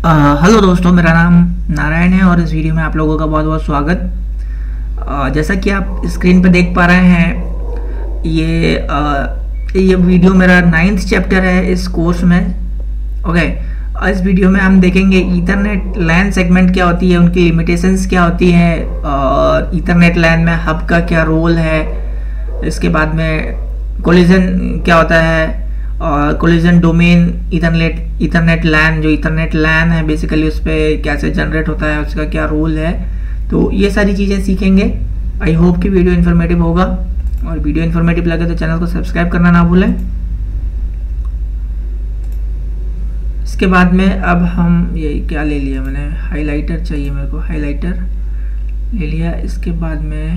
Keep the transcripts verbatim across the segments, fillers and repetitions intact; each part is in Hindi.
हेलो दोस्तों, मेरा नाम नारायण है और इस वीडियो में आप लोगों का बहुत बहुत स्वागत। uh, जैसा कि आप स्क्रीन पर देख पा रहे हैं, ये uh, ये वीडियो मेरा नाइन्थ चैप्टर है इस कोर्स में। ओके okay, इस वीडियो में हम देखेंगे ईथरनेट लैन सेगमेंट क्या होती है, उनकी लिमिटेशंस क्या होती है, और ईथरनेट लैन में हब का क्या रोल है। इसके बाद में कोलिजन क्या होता है, और collision domain Ethernet Ethernet LAN जो ईथरनेट लैन है बेसिकली उस पर कैसे जनरेट होता है, उसका क्या रोल है। तो ये सारी चीज़ें सीखेंगे। आई होप कि वीडियो इन्फॉर्मेटिव होगा, और वीडियो इन्फॉर्मेटिव लगे तो चैनल को सब्सक्राइब करना ना भूलें। इसके बाद में अब हम ये क्या ले लिया मैंने, हाइलाइटर चाहिए मेरे को, हाइलाइटर ले लिया। इसके बाद में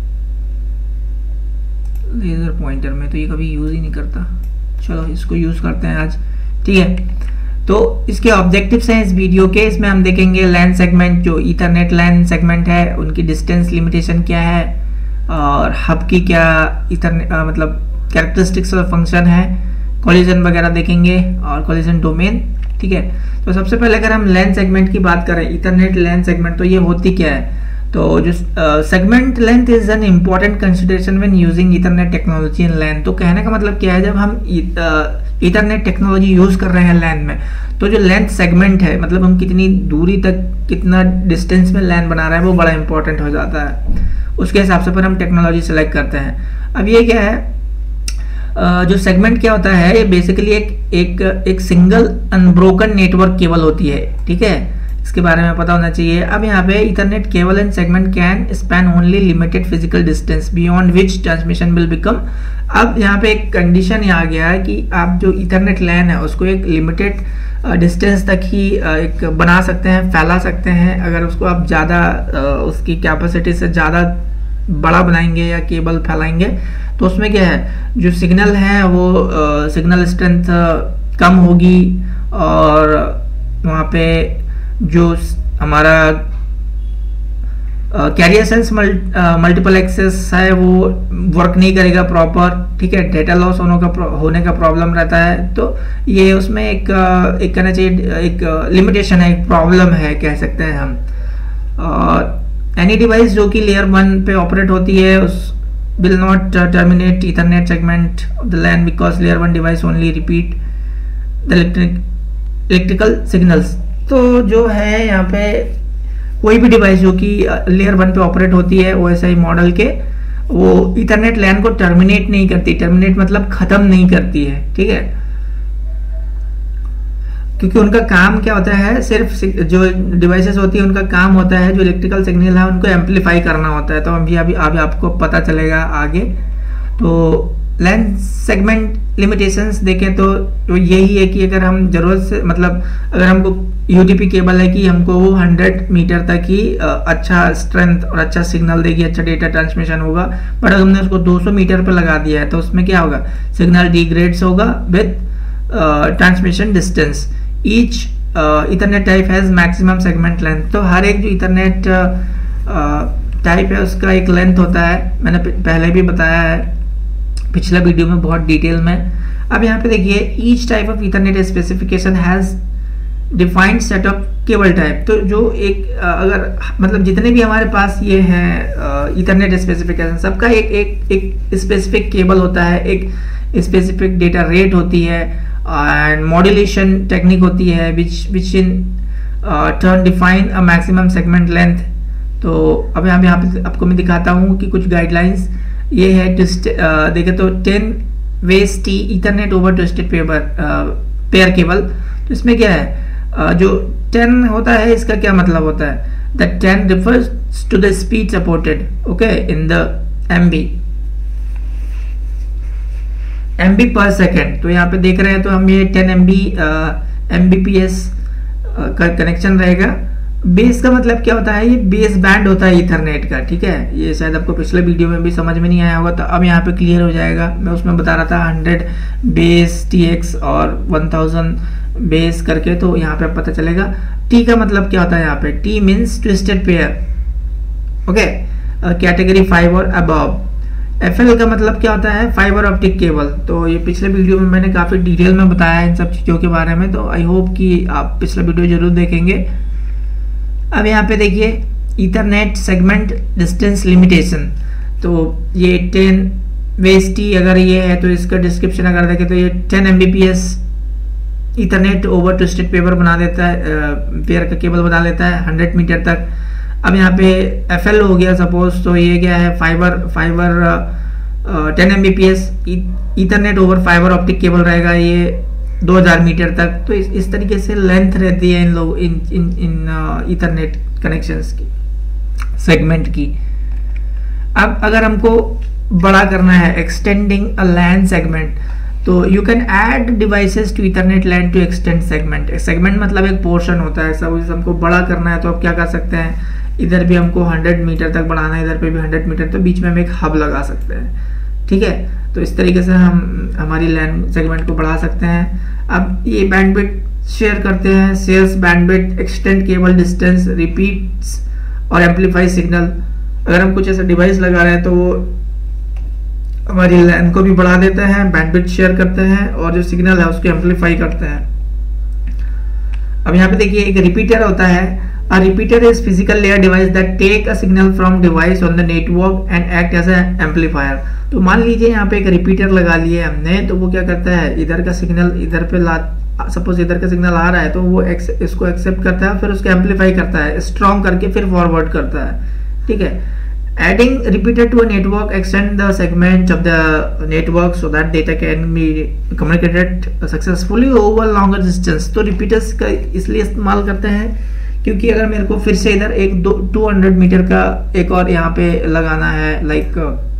लेज़र पॉइंटर में तो ये कभी यूज़ ही नहीं करता, चलो इसको यूज़ करते हैं आज, ठीक है। तो इसके ऑब्जेक्टिव्स हैं इस वीडियो के। इसमें हम देखेंगे लैन सेगमेंट, जो ईथरनेट लैन सेगमेंट है उनकी डिस्टेंस लिमिटेशन क्या है, और हब की क्या ईथरनेट मतलब कैरेक्टरिस्टिक्स और फंक्शन है, कोलिजन वगैरह देखेंगे और कोलिजन डोमेन, ठीक है। तो सबसे पहले अगर हम लैन सेगमेंट की बात करें, ईथरनेट लैन सेगमेंट, तो ये होती क्या है। तो जो segment length is an important consideration when using Ethernet technology in LAN. तो कहने का मतलब क्या है, जब हम ईथरनेट टेक्नोलॉजी यूज कर रहे हैं लैन में, तो जो लेंथ सेगमेंट है मतलब हम कितनी दूरी तक कितना डिस्टेंस में लैन बना रहे हैं वो बड़ा इंपॉर्टेंट हो जाता है। उसके हिसाब से फिर हम टेक्नोलॉजी सेलेक्ट करते हैं। अब ये क्या है, uh, जो सेगमेंट क्या होता है, ये बेसिकली एक एक एक सिंगल अनब्रोकन नेटवर्क केबल होती है, ठीक है। इसके बारे में पता होना चाहिए। अब यहाँ पे Ethernet cable and segment can span only limited physical distance beyond which transmission will become. अब यहाँ पे एक कंडीशन आ गया है कि आप जो ईथरनेट लैन है उसको एक लिमिटेड डिस्टेंस तक ही एक बना सकते हैं, फैला सकते हैं। अगर उसको आप ज़्यादा उसकी कैपेसिटी से ज़्यादा बड़ा बनाएंगे या केबल फैलाएंगे तो उसमें क्या है, जो सिग्नल है वो सिग्नल स्ट्रेंथ कम होगी, और वहाँ पे जो हमारा कैरियर सेंस मल्टीपल एक्सेस है वो वर्क नहीं करेगा प्रॉपर, ठीक है। डेटा लॉस होने का होने का प्रॉब्लम रहता है। तो ये उसमें एक एक कहना चाहिए एक लिमिटेशन है, एक प्रॉब्लम है कह सकते हैं हम। और एनी डिवाइस जो कि लेयर वन पे ऑपरेट होती है उस will not terminate Ethernet segment of the LAN because layer one device only repeat the electrical signals. तो जो है यहाँ पे कोई भी डिवाइस जो कि लेयर वन पे ऑपरेट होती है ओ एस आई मॉडल के, वो ईथरनेट लैन को टर्मिनेट नहीं करती। टर्मिनेट मतलब खत्म नहीं करती है, ठीक है, क्योंकि उनका काम क्या होता है, सिर्फ जो डिवाइसेस होती है उनका काम होता है जो इलेक्ट्रिकल सिग्नल है उनको एम्पलीफाई करना होता है। तो अभी अभी अभी आपको पता चलेगा आगे। तो लैन सेगमेंट लिमिटेशंस देखें तो, तो यही है कि अगर हम जरूरत से मतलब अगर हमको यूटीपी केबल है कि हमको वो हंड्रेड मीटर तक ही अच्छा स्ट्रेंथ और अच्छा सिग्नल देगी, अच्छा डेटा ट्रांसमिशन होगा। बट अगर हमने उसको दो सौ मीटर पे लगा दिया है तो उसमें क्या होगा, सिग्नल डिग्रेड्स होगा with transmission distance. Each Ethernet type has maximum segment length. तो हर एक जो ईथरनेट टाइप है उसका एक लेंथ होता है, मैंने पहले भी बताया है पिछला वीडियो में बहुत डिटेल में। अब यहाँ पे देखिए, each type of Ethernet specification has defined set of cable type. तो जो एक अगर मतलब जितने भी हमारे पास ये हैं ईथरनेट स्पेसिफिकेशन, सबका एक एक एक स्पेसिफिक केबल होता है, एक स्पेसिफिक डेटा रेट होती है, एंड मॉड्यूलेशन टेक्निक होती है which which in turn define a maximum segment length. तो अब यहाँ यहाँ पे आपको मैं दिखाता हूँ कि कुछ गाइडलाइंस ये है। देखे तो ten base T Ethernet over twisted paper pair cable. तो इसमें क्या है, uh, जो टेन होता है इसका क्या मतलब होता है, the ten refers to the speed supported okay in the MB MB per second. तो यहाँ पे देख रहे हैं तो हम ये टेन एमबी एमबीपीएस का कनेक्शन रहेगा। बेस का मतलब क्या होता है, ये बेस बैंड होता है ईथरनेट का, ठीक है। ये शायद आपको पिछले वीडियो में भी समझ में नहीं आया होगा, तो अब यहाँ पे क्लियर हो जाएगा। मैं उसमें बता रहा था हंड्रेड बेस टीएक्स और वन थाउजेंड बेस करके, तो यहाँ पे पता चलेगा। टी का मतलब क्या होता है, यहाँ पे T means twisted pair, okay, category five और अबव। एफ एल का मतलब क्या होता है, फाइबर ऑप्टिक केबल। तो ये पिछले वीडियो में मैंने काफ़ी डिटेल में बताया इन सब चीज़ों के बारे में, तो आई होप कि आप पिछला वीडियो जरूर देखेंगे। अब यहाँ पे देखिए ईथरनेट सेगमेंट डिस्टेंस लिमिटेशन, तो ये टेन वेस्टी अगर ये है तो इसका डिस्क्रिप्शन अगर देखें तो ये ten M B P S Ethernet over twisted paper बना देता है, पेयर का केबल बना लेता है हंड्रेड मीटर तक। अब यहाँ पे एफ एल हो गया सपोज, तो ये क्या है, fibre fibre ten M B P S Ethernet over fibre optic cable रहेगा, ये दो हज़ार मीटर तक। तो इस, इस तरीके से लेंथ रहती है इन लोग इन इन इन ईथरनेट कनेक्शंस की, सेगमेंट की। अब अगर हमको बड़ा करना है, एक्सटेंडिंग अ लैन सेगमेंट, तो you can add devices to Ethernet LAN to extend segment. Segment मतलब एक पोर्शन होता है, सब हमको बड़ा करना है तो आप क्या कर सकते हैं, इधर भी हमको हंड्रेड मीटर तक बढ़ाना है, इधर पे भी हंड्रेड मीटर, तो बीच में हम एक हब लगा सकते हैं, ठीक है। तो इस तरीके से हम हमारी लैन सेगमेंट को बढ़ा सकते हैं। अब ये बैंडविड्थ शेयर करते हैं, shares bandwidth, extend cable distance, repeats और एम्पलीफाई सिग्नल। अगर हम कुछ ऐसा डिवाइस लगा रहे हैं तो वो हमारी लैन को भी बढ़ा देते हैं, बैंडविड्थ शेयर करते हैं और जो सिग्नल है उसको एम्पलीफाई करते हैं। अब यहाँ पे देखिए एक रिपीटर होता है। A repeater is physical layer device that take a signal from device on the network and act as a amplifier। तो मान लीजिए यहाँ पे एक रिपीटर लगा लिए हमने, तो वो क्या करता है, इधर का सिग्नल इधर पे ला, सपोज इधर का सिग्नल आ रहा है तो वो एक्स, इसको एक्सेप्ट करता है, फिर उसको एम्पलीफाई करता है, स्ट्रॉन्ग करके फिर फॉरवर्ड करता है, ठीक है। Adding repeater to a network extend the segment of the network so that data can be communicated successfully over longer distance। तो रिपीटर्स का इसलिए इस्तेमाल करते हैं क्योंकि अगर मेरे को फिर से इधर एक दो टू हंड्रेड मीटर का एक और यहाँ पे लगाना है, लाइक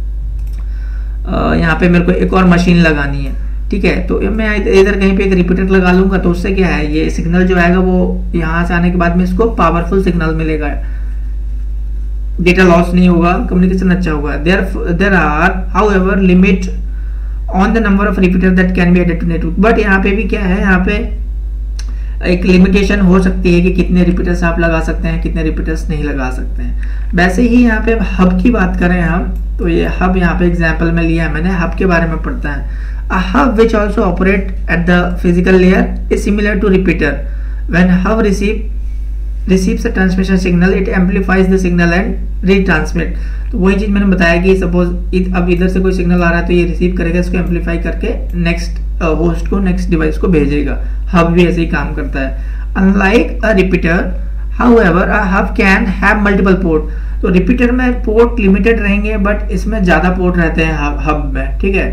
यहाँ पे मेरे को एक और मशीन लगानी है, ठीक है, तो मैं इधर कहीं पे एक रिपीटर लगा लूंगा, तो उससे क्या है, ये सिग्नल जो आएगा वो यहाँ से आने के बाद में इसको पावरफुल सिग्नल मिलेगा, डेटा लॉस नहीं होगा, कम्युनिकेशन अच्छा होगा। There there are however limit on the number of repeater that can be added to network. But यहाँ पे भी क्या है, यहाँ पे एक लिमिटेशन हो सकती है कि कितने रिपीटर्स आप लगा सकते हैं, कितने रिपीटर्स नहीं लगा सकते हैं। वैसे ही यहाँ पे हब की बात करें हम, तो ये हब यहाँ पे एग्जांपल में लिया है मैंने, हब के बारे में पढ़ता है। A hub which also operate at the physical layer is similar to repeater. When hub receive receives a transmission signal, it amplifies the signal and retransmit। तो वही चीज मैंने बताया कि सपोज इत, अब इधर से कोई सिग्नल आ रहा है तो ये रिसीव करेगा, इसको एम्पलीफाई करके नेक्स्ट होस्ट को, नेक्स्ट डिवाइस को भेजेगा। हब भी ऐसे ही काम करता है। Unlike a repeater, however a hub can have multiple port. तो रिपीटर में पोर्ट लिमिटेड रहेंगे, बट इसमें ज्यादा पोर्ट रहते हैं हब, हब में, ठीक है।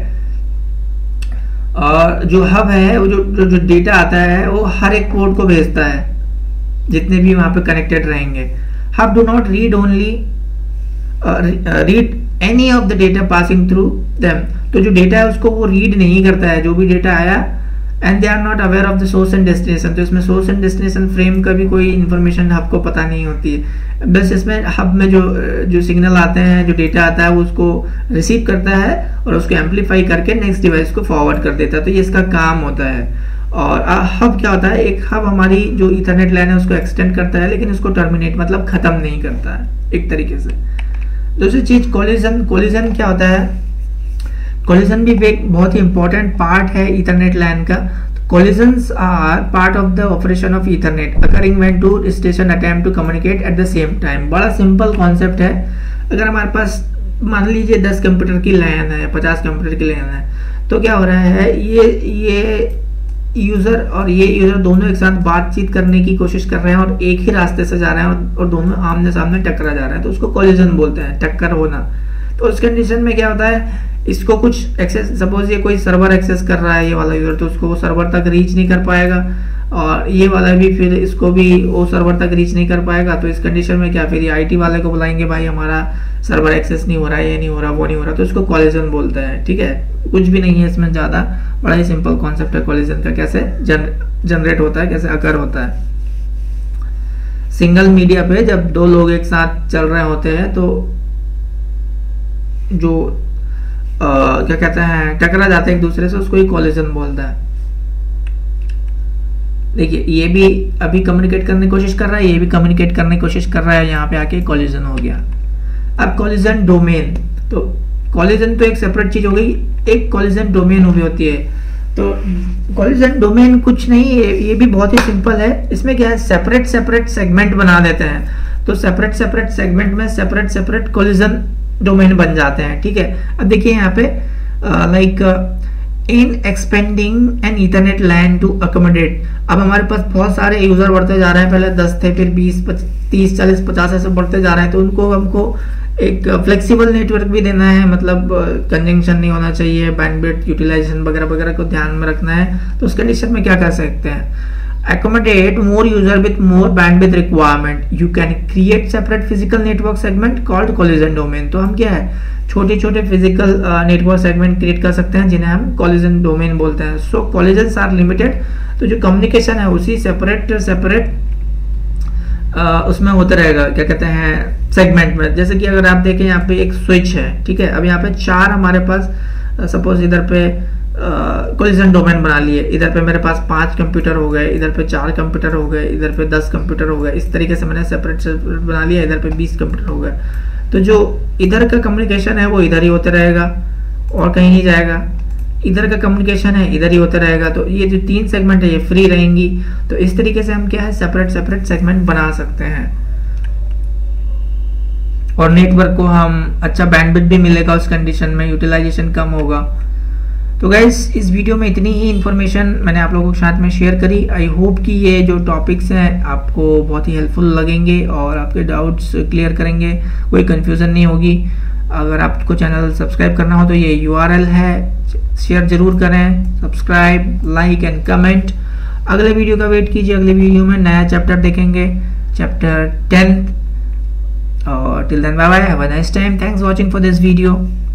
और जो हब है वो जो जो, जो डेटा आता है वो हर एक पोर्ट को भेजता है, जितने भी वहां पे कनेक्टेड रहेंगे। Hub do not read only read any of the data passing through them. तो जो डेटा है उसको वो रीड नहीं करता है, जो भी डेटा आया, and they are not aware of the source and destination. तो इसमें सोर्स एंड डेस्टिनेशन फ्रेम का भी कोई इन्फॉर्मेशन हब को पता नहीं होती है। बस इसमें हब में जो जो सिग्नल आते हैं, जो डेटा आता है, वो उसको रिसीव करता है और उसको एम्पलीफाई करके नेक्स्ट डिवाइस को फॉरवर्ड कर देता है। तो ये इसका काम होता है। और हब क्या होता है, एक हब हमारी जो ईथरनेट लैन है उसको एक्सटेंड करता है, लेकिन उसको टर्मिनेट मतलब खत्म नहीं करता है एक तरीके से। दूसरी चीज कोलिजन। कोलिजन क्या होता है, कोलिजन भी एक बहुत ही इंपॉर्टेंट पार्ट है ईथरनेट लैन का। Collisions are part of the operation of Ethernet occurring when two station attempt to communicate at the same time. बड़ा सिंपल कॉन्सेप्ट है। अगर हमारे पास मान लीजिए दस कंप्यूटर की लैन है, पचास कंप्यूटर की लैन है, तो क्या हो रहा है, ये ये यूजर और ये यूजर दोनों एक साथ बातचीत करने की कोशिश कर रहे हैं और एक ही रास्ते से जा रहे हैं और, और दोनों आमने सामने टकरा जा रहे हैं, तो उसको कोलिजन बोलते हैं, टक्कर होना। तो उस कंडीशन में क्या होता है, इसको कुछ एक्सेस, सपोज ये कोई सर्वर एक्सेस कर रहा है ये वाला यूजर, तो उसको वो सर्वर तक रीच नहीं कर पाएगा, और ये वाला भी फिर इसको भी वो सर्वर तक रीच नहीं कर पाएगा। तो इस कंडीशन में क्या, फिर ये आईटी वाले को बुलाएंगे, भाई हमारा सर्वर एक्सेस नहीं हो रहा है, ये नहीं हो रहा, वो नहीं हो रहा, तो इसको कोलिजन बोलते हैं, ठीक है। कुछ भी नहीं है इसमें ज्यादा, बड़ा ही सिंपल कॉन्सेप्ट है कोलिजन का, कैसे जन, जनरेट होता है, कैसे अकर होता है। सिंगल मीडिया पे जब दो लोग एक साथ चल रहे होते हैं तो जो आ, क्या कहते हैं, टकरा जाते हैं एक दूसरे से, उसको ही कोलिजन बोलता है। देखिए ये भी अभी कम्युनिकेट करने की कोशिश कर रहा है, ये भी कम्युनिकेट करने की कोशिश कर रहा है, यहाँ पे आके कोलिजन हो गया। अब कोलिजन डोमेन, तो कॉलिजन तो एक सेपरेट चीज हो गई, एक कॉलिजन डोमेन भी होती है। तो कॉलिजन डोमेन कुछ नहीं है, ये भी बहुत ही सिंपल है। इसमें क्या है, सेपरेट सेपरेट सेगमेंट बना देते हैं, तो सेपरेट सेपरेट सेगमेंट में सेपरेट सेपरेट कॉलिजन डोमेन बन जाते हैं। ठीक है, अब देखिए यहाँ पे like in expanding an Ethernet LAN to accommodate, अब हमारे पास बहुत सारे यूजर बढ़ते जा रहे हैं, पहले दस थे, फिर बीस, तीस, चालीस, पचास ऐसे बढ़ते जा रहे हैं, तो उनको हमको एक फ्लेक्सिबल नेटवर्क भी देना है, मतलब कंजंक्शन नहीं होना चाहिए, बैंडविड्थ यूटिलाइजेशन वगैरह वगैरह को ध्यान में रखना है। तो उस कंडीशन में क्या कर सकते हैं, accommodate more user with more bandwidth requirement, you can create separate physical network segment called collision domain। तो हम क्या है, छोटे छोटे फिजिकल नेटवर्क सेगमेंट क्रिएट कर सकते हैं जिन्हें हम कॉलिजन डोमेन बोलते हैं। सो कॉलिजन्स आर लिमिटेड, तो जो कम्युनिकेशन है उसी सेपरेट सेपरेट उसमें होता रहेगा, क्या कहते हैं, सेगमेंट में। जैसे कि अगर आप देखें यहाँ पे एक स्विच है, ठीक है, अब यहाँ पे चार हमारे पास सपोज इधर पे कॉलिजन डोमेन बना लिए, इधर पे मेरे पास पांच कंप्यूटर हो गए, इधर पे चार कंप्यूटर हो गए, इधर पे दस कंप्यूटर हो गए, इस तरीके से मैंने सेपरेट सेपरेट बना लिया, इधर पे बीस कंप्यूटर हो गए। तो जो इधर का कम्युनिकेशन है वो इधर ही होते रहेगा और कहीं नहीं जाएगा, इधर का कम्युनिकेशन है इधर ही होता रहेगा। तो ये जो तीन सेगमेंट है ये फ्री रहेंगी। तो इस तरीके से हम क्या है, सेपरेट सेपरेट सेगमेंट बना सकते हैं और नेटवर्क को हम अच्छा बैंडविड्थ भी मिलेगा, उस कंडीशन में यूटिलाइजेशन कम होगा। तो गाइस इस वीडियो में इतनी ही इन्फॉर्मेशन मैंने आप लोगों के साथ में शेयर करी। आई होप कि ये जो टॉपिक्स हैं आपको बहुत ही हेल्पफुल लगेंगे और आपके डाउट्स क्लियर करेंगे, कोई कंफ्यूजन नहीं होगी। अगर आपको चैनल सब्सक्राइब करना हो तो ये यूआरएल है, शेयर जरूर करें, सब्सक्राइब, लाइक एंड कमेंट। अगले वीडियो का वेट कीजिए, अगले वीडियो में नया चैप्टर देखेंगे, चैप्टर टेंथ। और till then bye bye, have a nice time, thanks watching for this video.